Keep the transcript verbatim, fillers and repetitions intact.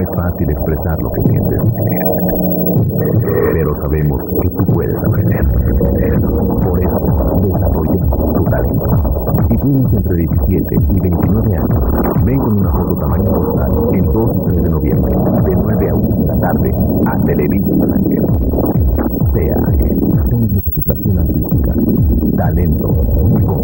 es fácil expresar lo que sientes, pero sabemos que tú puedes aprender. Por eso, desarrolla tu talento. Si tienes entre diecisiete y veintinueve años, ven con una foto tamaño postal el dos y tres de noviembre, de nueve a una de la tarde, a Televisa San Ángel. C E A, Centro de Capacitación Artística, Talento y